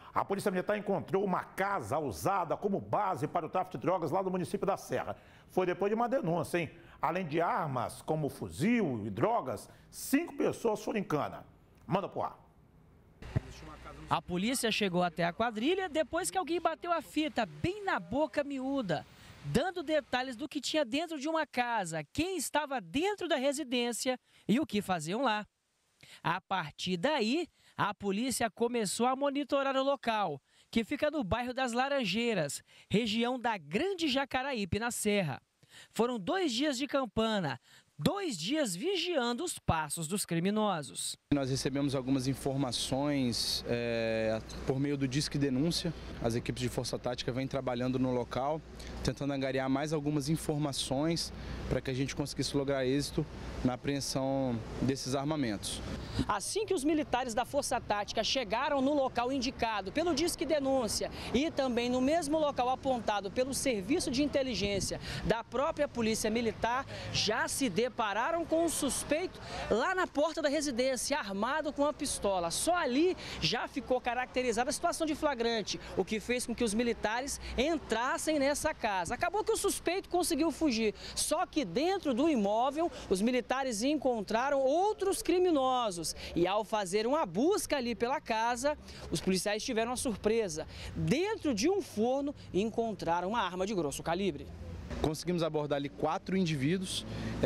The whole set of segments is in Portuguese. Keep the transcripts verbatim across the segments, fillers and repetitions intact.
A Polícia Militar encontrou uma casa usada como base para o tráfico de drogas lá no município da Serra. Foi depois de uma denúncia, hein? Além de armas como fuzil e drogas, cinco pessoas foram em cana. Manda pro ar. A polícia chegou até a quadrilha depois que alguém bateu a fita bem na boca miúda, dando detalhes do que tinha dentro de uma casa, quem estava dentro da residência e o que faziam lá. A partir daí, a polícia começou a monitorar o local, que fica no bairro das Laranjeiras, região da Grande Jacaraípe, na Serra. Foram dois dias de campana, dois dias vigiando os passos dos criminosos. Nós recebemos algumas informações é, por meio do Disque Denúncia. As equipes de Força Tática vêm trabalhando no local, tentando angariar mais algumas informações para que a gente conseguisse lograr êxito na apreensão desses armamentos. Assim que os militares da Força Tática chegaram no local indicado pelo Disque Denúncia e também no mesmo local apontado pelo Serviço de Inteligência da própria Polícia Militar, já se depararam com um suspeito lá na porta da residência, armado com uma pistola. Só ali já ficou caracterizada a situação de flagrante, o que fez com que os militares entrassem nessa casa. Acabou que o suspeito conseguiu fugir, só que dentro do imóvel os militares encontraram outros criminosos e ao fazer uma busca ali pela casa, os policiais tiveram uma surpresa. Dentro de um forno encontraram uma arma de grosso calibre. Conseguimos abordar ali quatro indivíduos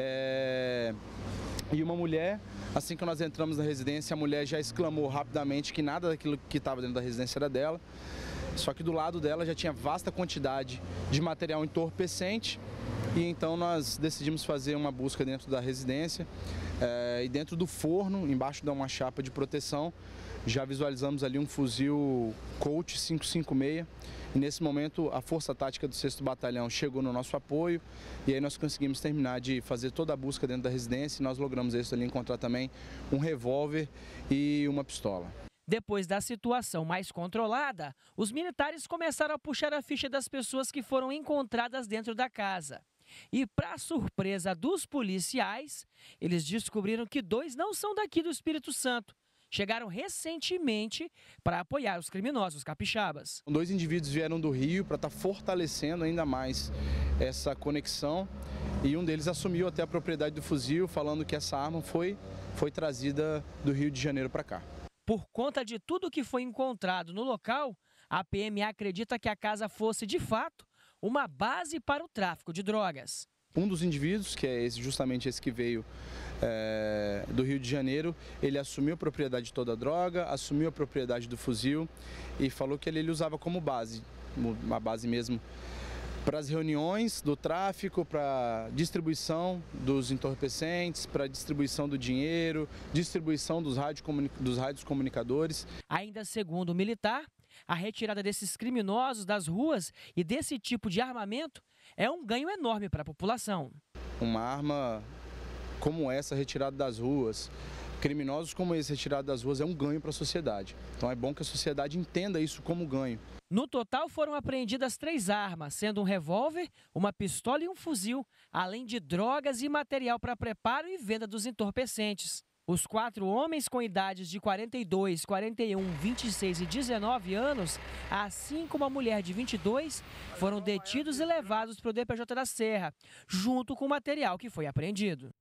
é... e uma mulher. Assim que nós entramos na residência, a mulher já exclamou rapidamente que nada daquilo que estava dentro da residência era dela. Só que do lado dela já tinha vasta quantidade de material entorpecente. E então nós decidimos fazer uma busca dentro da residência é, e dentro do forno, embaixo de uma chapa de proteção, já visualizamos ali um fuzil Colt cinco cinco seis. E nesse momento a Força Tática do sexto Batalhão chegou no nosso apoio e aí nós conseguimos terminar de fazer toda a busca dentro da residência e nós logramos isso ali, encontrar também um revólver e uma pistola. Depois da situação mais controlada, os militares começaram a puxar a ficha das pessoas que foram encontradas dentro da casa. E, para surpresa dos policiais, eles descobriram que dois não são daqui do Espírito Santo. Chegaram recentemente para apoiar os criminosos capixabas. Dois indivíduos vieram do Rio para estar fortalecendo ainda mais essa conexão e um deles assumiu até a propriedade do fuzil, falando que essa arma foi, foi trazida do Rio de Janeiro para cá. Por conta de tudo que foi encontrado no local, a P M acredita que a casa fosse, de fato, uma base para o tráfico de drogas. Um dos indivíduos, que é esse, justamente esse que veio é, do Rio de Janeiro, ele assumiu a propriedade de toda a droga, assumiu a propriedade do fuzil e falou que ele, ele usava como base, uma base mesmo, para as reuniões do tráfico, para distribuição dos entorpecentes, para distribuição do dinheiro, distribuição dos, rádio, dos rádios comunicadores. Ainda segundo o militar, a retirada desses criminosos das ruas e desse tipo de armamento é um ganho enorme para a população. Uma arma como essa retirada das ruas, criminosos como esse retirado das ruas é um ganho para a sociedade. Então é bom que a sociedade entenda isso como ganho. No total foram apreendidas três armas, sendo um revólver, uma pistola e um fuzil, além de drogas e material para preparo e venda dos entorpecentes. Os quatro homens com idades de quarenta e dois, quarenta e um, vinte e seis e dezenove anos, assim como a mulher de vinte e dois, foram detidos e levados para o D P J da Serra, junto com o material que foi apreendido.